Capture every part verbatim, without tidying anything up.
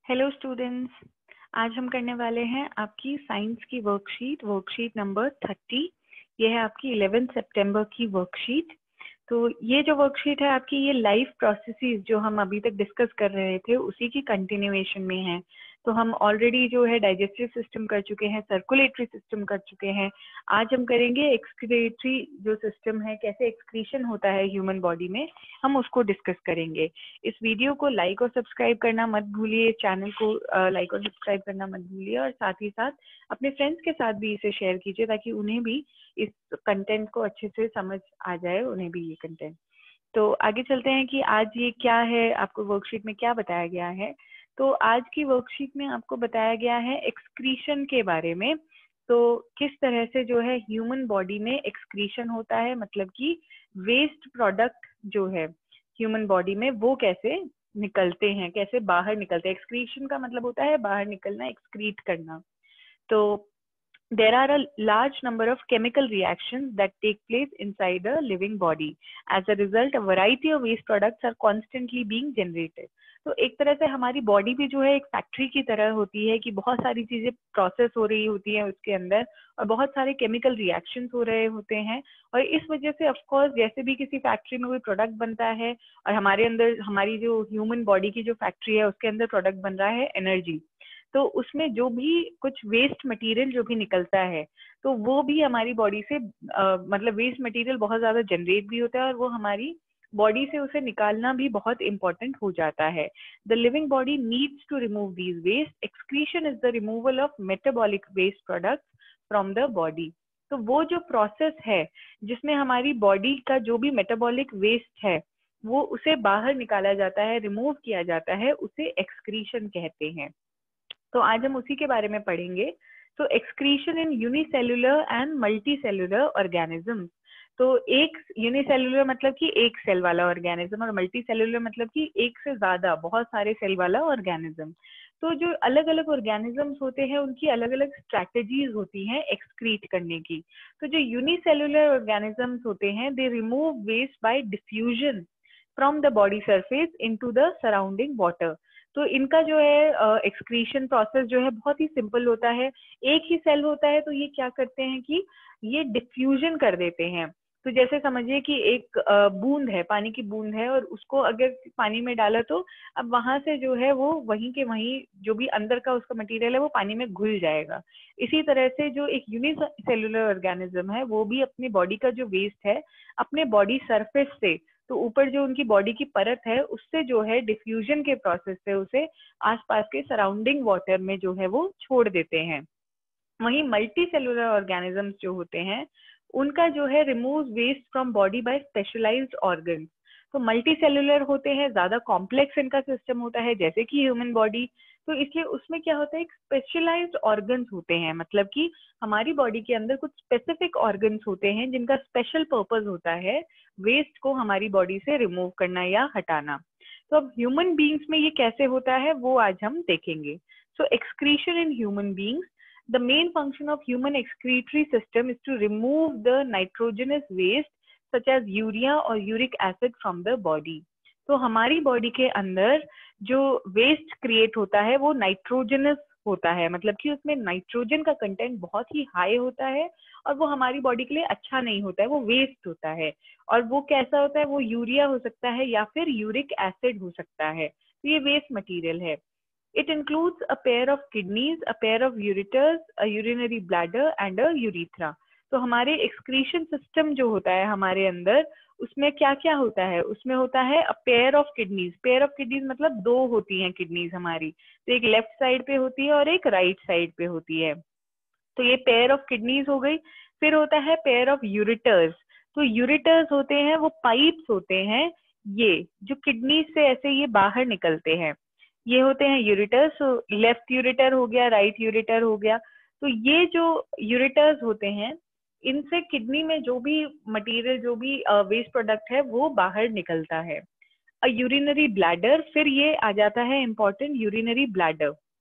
Hello students, आज हम करने वाले हैं आपकी साइंस की वर्कशीट वर्कशीट नंबर थर्टी। ये है आपकी इलेवेंथ सितंबर की वर्कशीट। तो ये जो वर्कशीट है आपकी, ये लाइफ प्रोसेसेस जो हम अभी तक डिस्कस कर रहे थे उसी की कंटिन्यूएशन में है। तो हम ऑलरेडी जो है डाइजेस्टिव सिस्टम कर चुके हैं, सर्कुलेटरी सिस्टम कर चुके हैं। आज हम करेंगे एक्सक्रीटरी जो सिस्टम है, कैसे एक्सक्रीशन होता है ह्यूमन बॉडी में, हम उसको डिस्कस करेंगे। इस वीडियो को लाइक और सब्सक्राइब करना मत भूलिए, चैनल को लाइक और सब्सक्राइब करना मत भूलिए, और साथ ही साथ अपने फ्रेंड्स के साथ भी इसे शेयर कीजिए ताकि उन्हें भी इस कंटेंट को अच्छे से समझ आ जाए, उन्हें भी ये कंटेंट। तो आगे चलते हैं कि आज ये क्या है, आपको वर्कशीट में क्या बताया गया है। तो आज की वर्कशीट में आपको बताया गया है एक्सक्रीशन के बारे में। तो किस तरह से जो है ह्यूमन बॉडी में एक्सक्रीशन होता है, मतलब कि वेस्ट प्रोडक्ट जो है ह्यूमन बॉडी में वो कैसे निकलते हैं, कैसे बाहर निकलते हैं। एक्सक्रीशन का मतलब होता है बाहर निकलना, एक्सक्रीट करना। तो there are a large number of chemical reactions that take place inside a living body. As a result, a variety of waste products are constantly being generated. तो एक तरह से हमारी बॉडी भी जो है एक फैक्ट्री की तरह होती है कि बहुत सारी चीजें प्रोसेस हो रही होती है उसके अंदर, और बहुत सारे केमिकल रिएक्शंस हो रहे होते हैं। और इस वजह से ऑफ कोर्स जैसे भी किसी फैक्ट्री में कोई प्रोडक्ट बनता है, और हमारे अंदर हमारी जो ह्यूमन बॉडी की जो फैक्ट्री है उसके अंदर प्रोडक्ट बन रहा है एनर्जी, तो उसमें जो भी कुछ वेस्ट मटेरियल जो भी निकलता है तो वो भी हमारी बॉडी से आ, मतलब वेस्ट मटेरियल बहुत ज्यादा जनरेट भी होता है, और वो हमारी बॉडी से उसे निकालना भी बहुत इंपॉर्टेंट हो जाता है। The living body needs to remove these waste. Excretion is the removal of metabolic waste products from the body. तो वो जो प्रोसेस है जिसमें हमारी बॉडी का जो भी मेटाबॉलिक वेस्ट है वो उसे बाहर निकाला जाता है, रिमूव किया जाता है, उसे एक्सक्रीशन कहते हैं। तो आज हम उसी के बारे में पढ़ेंगे। तो excretion in unicellular and multicellular organism. तो एक यूनिसेल्युलर मतलब कि एक सेल वाला ऑर्गेनिज्म, और मल्टीसेल्युलर मतलब कि एक से ज्यादा बहुत सारे सेल वाला ऑर्गेनिज्म। तो जो अलग अलग ऑर्गेनिजम्स होते हैं उनकी अलग अलग स्ट्रैटेजीज होती हैं एक्सक्रीट करने की। तो जो यूनिसेल्युलर ऑर्गेनिजम्स होते हैं, they remove waste by diffusion from the body surface into the surrounding water. तो इनका जो है एक्सक्रीशन uh, प्रोसेस जो है बहुत ही सिंपल होता है। एक ही सेल होता है तो ये क्या करते हैं कि ये डिफ्यूजन कर देते हैं। तो जैसे समझिए कि एक uh, बूंद है, पानी की बूंद है, और उसको अगर पानी में डाला तो अब वहां से जो है वो वहीं के वहीं जो भी अंदर का उसका मटेरियल है वो पानी में घुल जाएगा। इसी तरह से जो एक यूनिसेल्युलर ऑर्गेनिज्म है वो भी अपनी बॉडी का जो वेस्ट है अपने बॉडी सरफेस से, तो ऊपर जो उनकी बॉडी की परत है उससे जो है डिफ्यूजन के प्रोसेस से उसे आसपास के सराउंडिंग वाटर में जो है वो छोड़ देते हैं। वहीं मल्टी सेलुलर ऑर्गेनिजम्स जो होते हैं उनका जो है remove waste from body by specialised organs. तो मल्टी सेलुलर होते हैं, ज्यादा कॉम्प्लेक्स इनका सिस्टम होता है जैसे कि ह्यूमन बॉडी। तो इसलिए उसमें क्या होता है, एक स्पेशलाइज्ड ऑर्गन्स होते हैं, मतलब कि हमारी बॉडी के अंदर कुछ स्पेसिफिक ऑर्गन्स होते हैं जिनका स्पेशल पर्पस होता है वेस्ट को हमारी बॉडी से रिमूव करना या हटाना। तो अब ह्यूमन बींग्स में ये कैसे होता है वो आज हम देखेंगे। So excretion in human beings. The main function of human excretory system is to remove the nitrogenous waste such as urea or uric acid from the body. तो हमारी बॉडी के अंदर जो वेस्ट क्रिएट होता है वो नाइट्रोजनस होता है, मतलब कि उसमें नाइट्रोजन का कंटेंट बहुत ही हाई होता है, और वो हमारी बॉडी के लिए अच्छा नहीं होता है, वो वेस्ट होता है। और वो कैसा होता है, वो यूरिया हो सकता है या फिर यूरिक एसिड हो सकता है। तो ये वेस्ट मटेरियल है। It includes a pair of kidneys, a pair of ureters, a urinary bladder and a urethra. तो हमारे एक्सक्रीशन सिस्टम जो होता है हमारे अंदर उसमें क्या क्या होता है, उसमें होता है a pair of kidneys. Pair of kidneys मतलब दो होती हैं किडनीज हमारी, तो एक लेफ्ट साइड पे होती है और एक राइट साइड पे होती है। तो ये पेयर ऑफ किडनीज हो गई। फिर होता है पेयर ऑफ यूरिटर्स। तो यूरिटर्स होते हैं वो पाइप्स होते हैं, ये जो किडनी से ऐसे ये बाहर निकलते हैं, ये होते हैं यूरिटर्स। तो लेफ्ट यूरिटर हो गया, राइट यूरिटर हो गया। तो ये जो यूरिटर्स होते हैं इनसे किडनी में जो भी मटेरियल, जो भी वेस्ट प्रोडक्ट है वो बाहर निकलता है। अ यूरिनरी ब्लैडर, फिर ये आ जाता है इंपॉर्टेंट यूरिनरी ब्लैडर।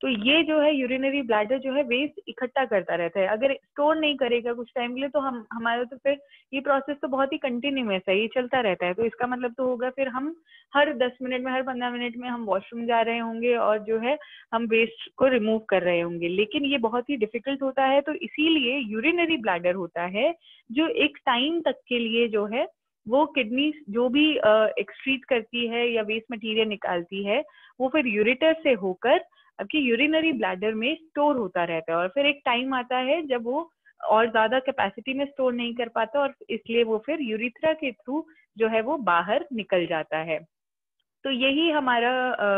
तो ये जो है यूरिनरी ब्लैडर जो है वेस्ट इकट्ठा करता रहता है। अगर स्टोर नहीं करेगा कुछ टाइम के लिए तो हम हमारा तो फिर ये प्रोसेस तो बहुत ही कंटिन्यूअस है, ये चलता रहता है। तो इसका मतलब तो होगा फिर हम हर दस मिनट में, हर पंद्रह मिनट में हम वॉशरूम जा रहे होंगे और जो है हम वेस्ट को रिमूव कर रहे होंगे, लेकिन ये बहुत ही डिफिकल्ट होता है। तो इसीलिए यूरिनरी ब्लैडर होता है जो एक टाइम तक के लिए जो है वो किडनी जो भी एक्सक्रीट करती है या वेस्ट मटेरियल निकालती है वो फिर यूरेटर से होकर आपकी यूरिनरी ब्लैडर में स्टोर होता रहता है, और फिर एक टाइम आता है जब वो और ज्यादा कैपेसिटी में स्टोर नहीं कर पाता और इसलिए वो फिर यूरिथ्रा के थ्रू जो है वो बाहर निकल जाता है। तो यही हमारा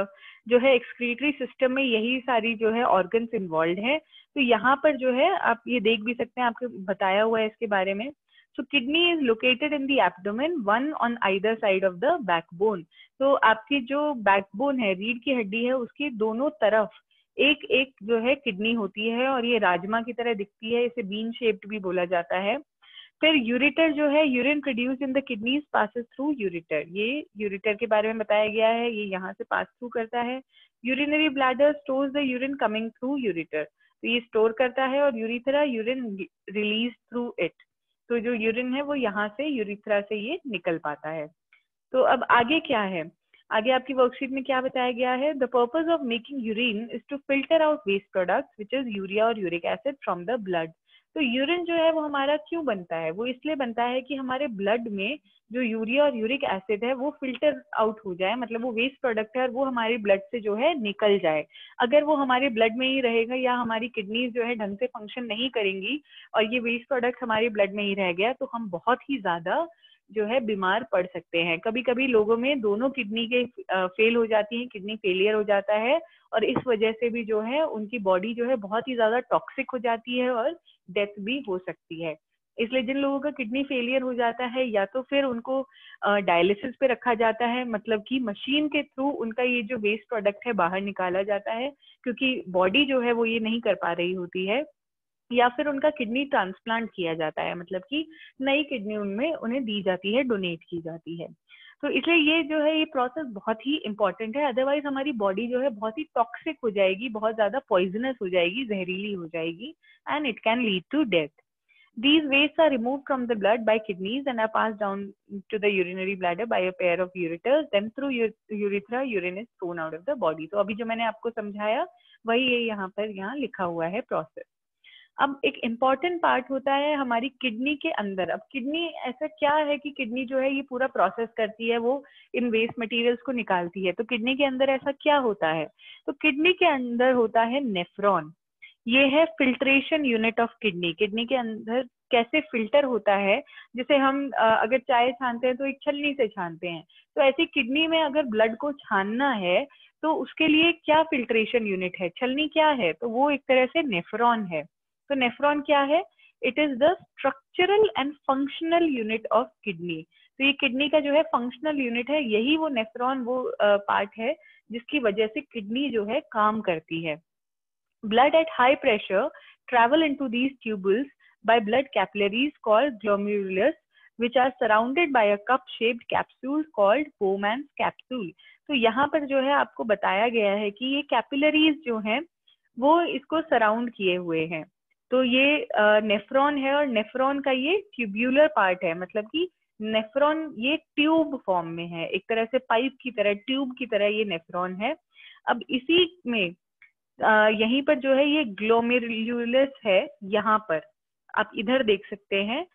जो है एक्सक्रीटरी सिस्टम में यही सारी जो है ऑर्गन्स इन्वॉल्व है। तो यहाँ पर जो है आप ये देख भी सकते हैं, आपको बताया हुआ है इसके बारे में। So kidney is located in the abdomen, one on either side of the backbone. तो आपकी जो बैकबोन है, रीढ़ की हड्डी है, उसकी दोनों तरफ एक एक जो है किडनी होती है और ये राजमा की तरह दिखती है, इसे बीन शेप्ड भी बोला जाता है। फिर यूरिटर जो है, urine produce in the kidneys passes through ureter, ये यूरिटर के बारे में बताया गया है, ये यहाँ से पास थ्रू करता है। Urinary bladder stores the urine coming through ureter, तो ये स्टोर करता है और urethra urine release through it, तो जो यूरिन है वो यहाँ से यूरिथ्रा से ये निकल पाता है। तो अब आगे क्या है, आगे आपकी वर्कशीट में क्या बताया गया है, the purpose of making urine is to filter out waste products which is urea और uric acid from the blood. तो यूरिन जो है वो हमारा क्यों बनता है, वो इसलिए बनता है कि हमारे ब्लड में जो यूरिया और यूरिक एसिड है वो फिल्टर आउट हो जाए, मतलब वो वेस्ट प्रोडक्ट है और वो हमारे ब्लड से जो है निकल जाए। अगर वो हमारे ब्लड में ही रहेगा या हमारी किडनीज जो है ढंग से फंक्शन नहीं करेंगी और ये वेस्ट प्रोडक्ट हमारे ब्लड में ही रह गया तो हम बहुत ही ज्यादा जो है बीमार पड़ सकते हैं। कभी कभी लोगों में दोनों किडनी के फेल हो जाती हैं, किडनी फेलियर हो जाता है और इस वजह से भी जो है उनकी बॉडी जो है बहुत ही ज्यादा टॉक्सिक हो जाती है और डेथ भी हो सकती है। इसलिए जिन लोगों का किडनी फेलियर हो जाता है या तो फिर उनको डायलिसिस पे रखा जाता है, मतलब कि मशीन के थ्रू उनका ये जो वेस्ट प्रोडक्ट है बाहर निकाला जाता है, क्योंकि बॉडी जो है वो ये नहीं कर पा रही होती है, या फिर उनका किडनी ट्रांसप्लांट किया जाता है, मतलब कि नई किडनी उनमें उन्हें दी जाती है, डोनेट की जाती है। तो इसलिए ये जो है ये प्रोसेस बहुत ही इंपॉर्टेंट है, अदरवाइज हमारी बॉडी जो है बहुत ही टॉक्सिक हो जाएगी, बहुत ज्यादा पॉइजनस हो जाएगी, जहरीली हो जाएगी, and it can lead to death. These wastes are removed from the blood by kidneys and are passed down to the urinary bladder by a pair of ureters. Then through urethra, urine is thrown out of the body. तो अभी जो मैंने आपको समझाया वही ये यहाँ पर यहाँ लिखा हुआ है प्रोसेस। अब एक इम्पॉर्टेंट पार्ट होता है हमारी किडनी के अंदर। अब किडनी ऐसा क्या है कि किडनी जो है ये पूरा प्रोसेस करती है, वो इन वेस्ट मटेरियल्स को निकालती है। तो किडनी के अंदर ऐसा क्या होता है, तो किडनी के अंदर होता है नेफ्रॉन, ये है filtration unit of kidney. Kidney के अंदर कैसे फिल्टर होता है, जैसे हम अगर चाय छानते हैं तो एक छलनी से छानते हैं, तो ऐसे किडनी में अगर ब्लड को छानना है तो उसके लिए क्या फिल्ट्रेशन यूनिट है, छलनी क्या है, तो वो एक तरह से नेफ्रॉन है। तो नेफ्रॉन क्या है, it is the structural and functional unit of kidney. तो ये किडनी का जो है फंक्शनल यूनिट है, यही वो नेफ्रॉन वो पार्ट है जिसकी वजह से किडनी जो है काम करती है। Blood at high pressure travel into these tubules by blood capillaries called glomerulus, which are surrounded by a cup-shaped capsule called Bowman's capsule. तो यहाँ पर जो है आपको बताया गया है कि ये कैपिलरीज जो हैं वो इसको सराउंड किए हुए हैं। तो ये नेफ्रॉन है और नेफ्रॉन का ये ट्यूब्यूलर पार्ट है, मतलब कि नेफ्रॉन ये ट्यूब फॉर्म में है, एक तरह से पाइप की तरह, ट्यूब की तरह ये नेफ्रॉन है। अब इसी में Uh, यहीं पर जो है ये ग्लोमेरुलस है, यहाँ पर आप इधर देख सकते हैं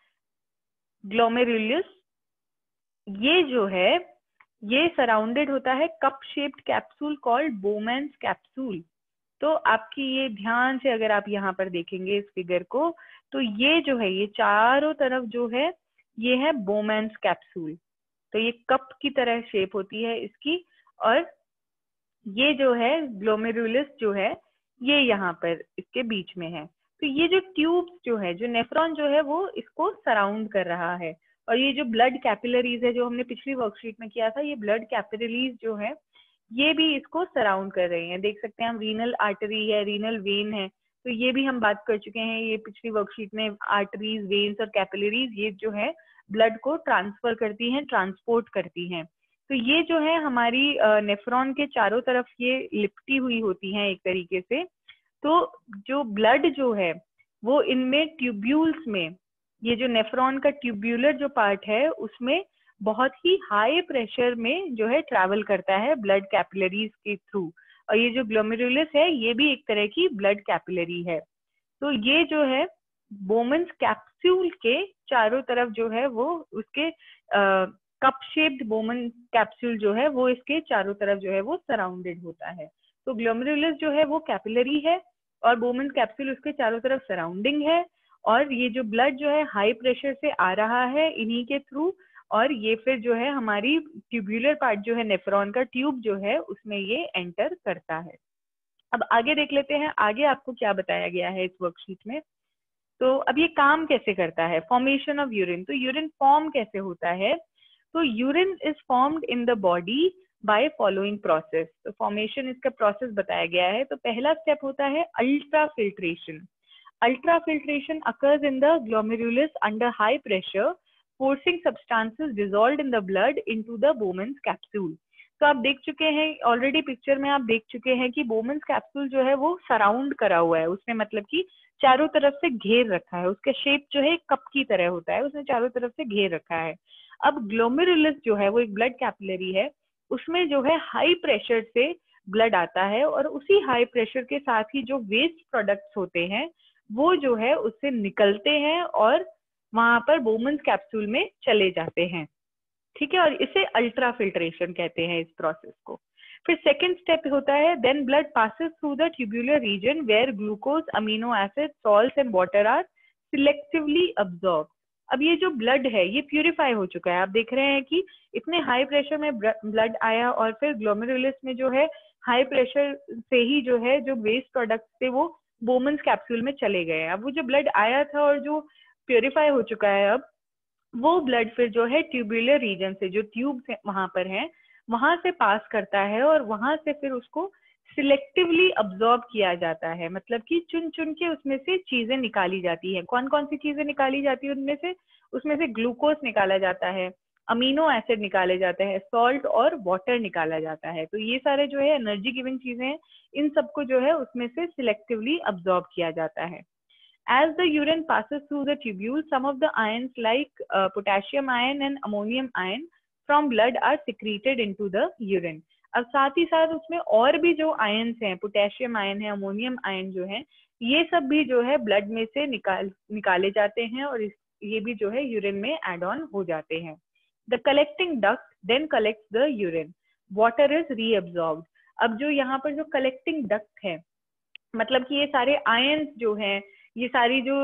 ग्लोमेरुलस, ये जो है ये सराउंडेड होता है cup shaped capsule called Bowman's capsule. तो आपकी ये ध्यान से अगर आप यहाँ पर देखेंगे इस फिगर को, तो ये जो है ये चारों तरफ जो है ये है बोमैन्स कैप्सूल। तो ये कप की तरह शेप होती है इसकी, और ये जो है ग्लोमेरुलस जो है ये यहाँ पर इसके बीच में है। तो ये जो ट्यूब्स जो है, जो नेफ्रॉन जो है वो इसको सराउंड कर रहा है, और ये जो ब्लड कैपिलरीज है जो हमने पिछली वर्कशीट में किया था, ये ब्लड कैपिलरीज जो है ये भी इसको सराउंड कर रही हैं। देख सकते हैं हम रीनल आर्टरी है, रीनल वेन है, तो ये भी हम बात कर चुके हैं ये पिछली वर्कशीट में। आर्टरीज, वेन्स और कैपिलरीज ये जो है ब्लड को ट्रांसफर करती हैं, ट्रांसपोर्ट करती हैं। तो ये जो है हमारी नेफ्रॉन के चारों तरफ ये लिपटी हुई होती हैं एक तरीके से। तो जो ब्लड जो है वो इनमें ट्यूब्यूल्स में, ये जो नेफ्रॉन का ट्यूब्यूलर जो पार्ट है उसमें बहुत ही हाई प्रेशर में जो है ट्रैवल करता है ब्लड कैपिलरीज के थ्रू। और ये जो ग्लोमेरुलस है ये भी एक तरह की ब्लड कैपिलरी है। तो ये जो है बोमन्स कैप्सूल के चारों तरफ जो है वो उसके कप शेप्ड बोमन कैप्सूल जो है वो इसके चारों तरफ जो है वो सराउंडेड होता है। तो ग्लोमेरुलस जो है वो कैपिलरी है और बोमन कैप्सूल उसके चारों तरफ सराउंडिंग है। और ये जो ब्लड जो है हाई प्रेशर से आ रहा है इन्हीं के थ्रू, और ये फिर जो है हमारी ट्यूब्यूलर पार्ट जो है नेफ्रॉन का ट्यूब जो है उसमें ये एंटर करता है। अब आगे देख लेते हैं आगे आपको क्या बताया गया है इस वर्कशीट में। तो अब ये काम कैसे करता है, फॉर्मेशन ऑफ यूरिन। तो यूरिन फॉर्म कैसे होता है, तो urine is formed in the body by following process. तो फॉर्मेशन इसका प्रोसेस बताया गया है। तो पहला स्टेप होता है ultrafiltration. Ultrafiltration occurs in the glomerulus under high pressure, forcing substances dissolved in the blood into the Bowman's capsule. तो आप देख चुके हैं ऑलरेडी पिक्चर में, आप देख चुके हैं कि बोमन्स कैप्सूल जो है वो सराउंड करा हुआ है, उसने मतलब कि चारों तरफ से घेर रखा है। उसका शेप जो है कप की तरह होता है, उसने चारों तरफ से घेर रखा है। अब ग्लोमेरुलस जो है वो एक ब्लड कैपिलरी है, उसमें जो है हाई प्रेशर से ब्लड आता है और उसी हाई प्रेशर के साथ ही जो वेस्ट प्रोडक्ट्स होते हैं वो जो है उससे निकलते हैं और वहां पर बोमन्स कैप्सूल में चले जाते हैं। ठीक है, और इसे अल्ट्रा फिल्ट्रेशन कहते हैं इस प्रोसेस को। फिर सेकेंड स्टेप होता है then blood passes through the tubular region where glucose, amino acid, salts and water are selectively absorb. अब ये जो ब्लड है ये प्यूरिफाई हो चुका है। आप देख रहे हैं कि इतने हाई प्रेशर में ब्लड आया और फिर ग्लोमेरुलस में जो है हाई प्रेशर से ही जो है जो वेस्ट प्रोडक्ट थे वो बोमन्स कैप्सूल में चले गए। अब वो जो ब्लड आया था और जो प्यूरिफाई हो चुका है अब वो ब्लड फिर जो है ट्यूब्यूलर रीजन से, जो ट्यूब वहां पर है, वहां से पास करता है और वहां से फिर उसको सिलेक्टिवली अब्सॉर्ब किया जाता है। मतलब कि चुन चुन के उसमें से चीजें निकाली जाती है। कौन कौन सी चीजें निकाली जाती है उनमें से, उसमें से ग्लूकोज निकाला जाता है, अमीनो एसिड निकाले जाते हैं, सॉल्ट और वाटर निकाला जाता है। तो ये सारे जो है एनर्जी गिविंग चीजें हैं, इन सबको जो है उसमें से सिलेक्टिवली अब्सॉर्ब किया जाता है। As the urine passes through the tubule, some of the ions like uh, potassium ion and ammonium ion from blood are secreted into the urine. अब साथ ही साथ उसमें और भी जो आयंस हैं, पोटेशियम आयन है, अमोनियम आयन जो है, ये सब भी जो है ब्लड में से निकाल निकाले जाते हैं और इस, ये भी जो है यूरिन में एड ऑन हो जाते हैं। The collecting duct then collects the urine, water is reabsorbed. अब जो यहाँ पर जो कलेक्टिंग डक्ट है, मतलब कि ये सारे आयंस जो हैं, ये सारी जो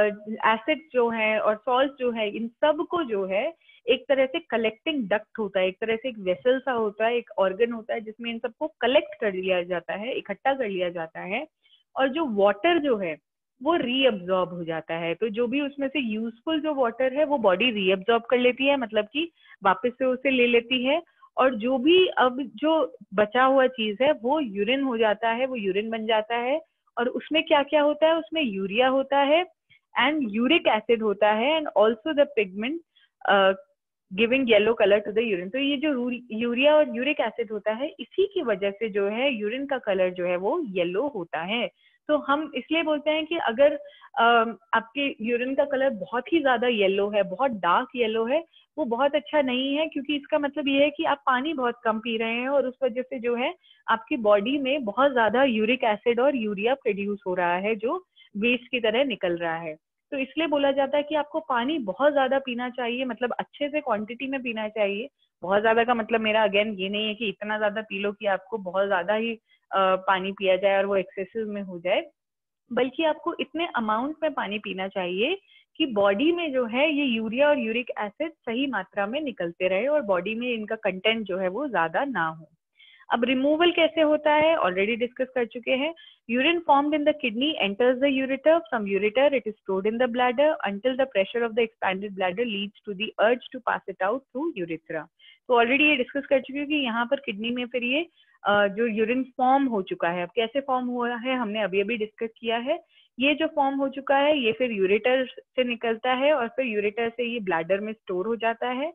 एसिड uh, जो है और सॉल्ट जो है, इन सब को जो है एक तरह से कलेक्टिंग डक्ट होता है, एक तरह से एक वेसल सा होता है, एक ऑर्गन होता है जिसमें इन सबको कलेक्ट कर लिया जाता है, इकट्ठा कर लिया जाता है। और जो वाटर जो है वो रीअब्सॉर्ब हो जाता है। तो जो भी उसमें से यूजफुल जो वाटर है वो बॉडी रीअब्सॉर्ब कर लेती है, मतलब कि वापस से उसे ले लेती है। और जो भी अब जो बचा हुआ चीज है वो यूरिन हो जाता है, वो यूरिन बन जाता है। और उसमें क्या क्या होता है, उसमें यूरिया होता है एंड यूरिक एसिड होता है and also the pigment giving yellow colour to the urine. तो ये जो यूरिया और यूरिक एसिड होता है इसी की वजह से जो है यूरिन का कलर जो है वो येलो होता है। तो हम इसलिए बोलते हैं कि अगर uh, आपके यूरिन का कलर बहुत ही ज्यादा येलो है, बहुत डार्क येलो है, वो बहुत अच्छा नहीं है, क्योंकि इसका मतलब ये है कि आप पानी बहुत कम पी रहे हैं और उस वजह से जो है आपकी बॉडी में बहुत ज्यादा यूरिक एसिड और यूरिया प्रोड्यूस हो रहा है जो वेस्ट की तरह निकल रहा है। तो इसलिए बोला जाता है कि आपको पानी बहुत ज्यादा पीना चाहिए, मतलब अच्छे से क्वांटिटी में पीना चाहिए। बहुत ज्यादा का मतलब मेरा अगेन ये नहीं है कि इतना ज्यादा पी लो कि आपको बहुत ज्यादा ही आ, पानी पिया जाए और वो एक्सेसिव में हो जाए, बल्कि आपको इतने अमाउंट में पानी पीना चाहिए कि बॉडी में जो है ये यूरिया और यूरिक एसिड सही मात्रा में निकलते रहे और बॉडी में इनका कंटेंट जो है वो ज्यादा ना हो। अब रिमूवल कैसे होता है ऑलरेडी डिस्कस कर चुके हैं। Urine formed in the kidney enters the ureter, from ureter it is stored in the bladder until the pressure of the expanded bladder leads to the urge to pass it out through urethra. तो already ये discuss कर चुके हैं कि यहाँ पर kidney में फिर ये जो यूरिन फॉर्म हो चुका है, अब कैसे फॉर्म हुआ है हमने अभी अभी डिस्कस किया है। ये जो फॉर्म हो चुका है ये फिर यूरेटर से निकलता है और फिर यूरेटर से ये ब्लैडर में स्टोर हो जाता है।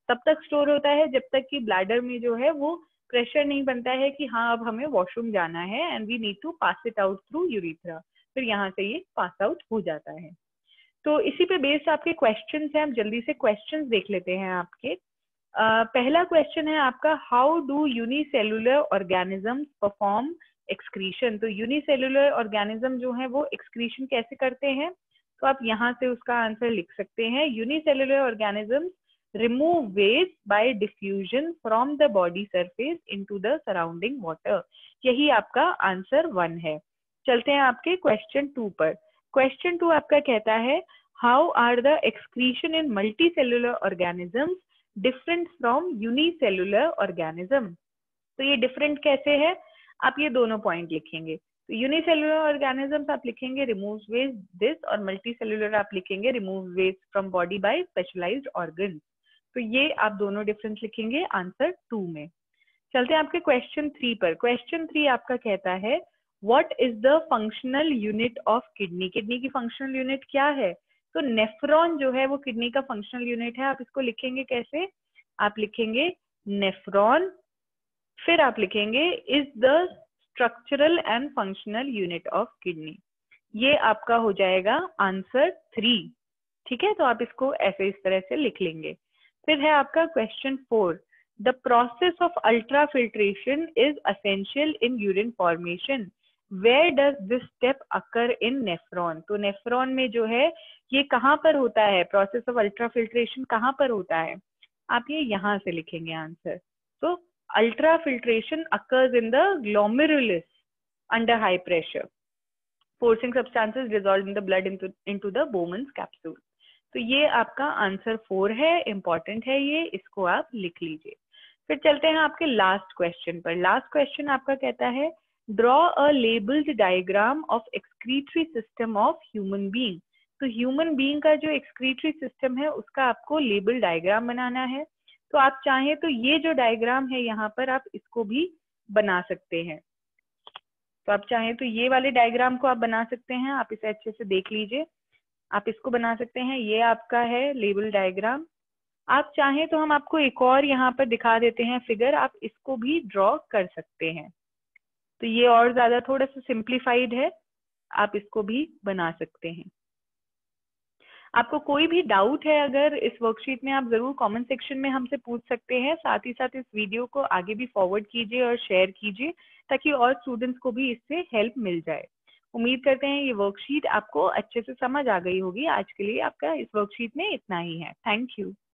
तब तक स्टोर होता है जब तक कि ब्लैडर में जो है वो प्रेशर नहीं बनता है कि हाँ अब हमें वॉशरूम जाना है and we need to pass it out through urethra, फिर यहाँ से ये पास आउट हो जाता है। तो इसी पे बेस्ड आपके क्वेश्चंस हैं, हम जल्दी से क्वेश्चंस देख लेते हैं आपके। uh, पहला क्वेश्चन है आपका, how do unicellular organisms perform excretion. तो यूनिसेलुलर ऑर्गेनिज्म जो है वो एक्सक्रीशन कैसे करते हैं, तो आप यहाँ से उसका आंसर लिख सकते हैं, unicellular organisms remove waste by diffusion from the body surface into the surrounding water। यही आपका आंसर वन है। चलते हैं आपके क्वेश्चन टू पर। क्वेश्चन टू आपका कहता है, how are the excretion in multicellular organisms different from unicellular organism. तो ये डिफरेंट कैसे है, आप ये दोनों पॉइंट लिखेंगे। तो यूनिसेलुलर ऑर्गेनिजम्स आप लिखेंगे रिमूव वेस्ट दिस, और मल्टीसेलुलर आप लिखेंगे remove waste from body by specialised organ. तो ये आप दोनों डिफरेंस लिखेंगे आंसर टू में। चलते हैं आपके क्वेश्चन थ्री पर। क्वेश्चन थ्री आपका कहता है, what is the functional unit of kidney. Kidney की फंक्शनल यूनिट क्या है, तो नेफ्रॉन जो है वो किडनी का फंक्शनल यूनिट है। आप इसको लिखेंगे कैसे, आप लिखेंगे नेफ्रॉन, फिर आप लिखेंगे is the structural and functional unit of kidney. ये आपका हो जाएगा आंसर थ्री। ठीक है, तो आप इसको ऐसे इस तरह से लिख लेंगे। फिर है आपका question four, the process of ultrafiltration is essential in urine formation, where does this step occur in nephron. तो नेफ्रॉन में जो है ये कहाँ पर होता है, प्रोसेस ऑफ अल्ट्रा फिल्ट्रेशन कहाँ पर होता है, आप ये यहाँ से लिखेंगे आंसर। तो ultrafiltration occurs in the glomerulus under high pressure, forcing substances dissolved in the blood into into the Bowman's capsule। तो ये आपका आंसर फोर है, इंपॉर्टेंट है ये, इसको आप लिख लीजिए। फिर चलते हैं आपके लास्ट क्वेश्चन पर। लास्ट क्वेश्चन आपका कहता है, draw a labelled diagram of excretory system of human being. तो ह्यूमन बीइंग का जो एक्सक्रीटरी सिस्टम है उसका आपको लेबल डायग्राम बनाना है। तो आप चाहें तो ये जो डायग्राम है यहाँ पर आप इसको भी बना सकते हैं। तो आप चाहें तो ये वाले डायग्राम को आप बना सकते हैं, आप इसे अच्छे से देख लीजिए, आप इसको बना सकते हैं। ये आपका है लेबल डायग्राम। आप चाहें तो हम आपको एक और यहाँ पर दिखा देते हैं फिगर, आप इसको भी ड्रॉ कर सकते हैं। तो ये और ज्यादा थोड़ा सा सिंप्लीफाइड है, आप इसको भी बना सकते हैं। आपको कोई भी डाउट है अगर इस वर्कशीट में, आप जरूर कमेंट सेक्शन में हमसे पूछ सकते हैं। साथ ही साथ इस वीडियो को आगे भी फॉरवर्ड कीजिए और शेयर कीजिए ताकि और स्टूडेंट्स को भी इससे हेल्प मिल जाए। उम्मीद करते हैं ये वर्कशीट आपको अच्छे से समझ आ गई होगी। आज के लिए आपका इस वर्कशीट में इतना ही है। Thank you.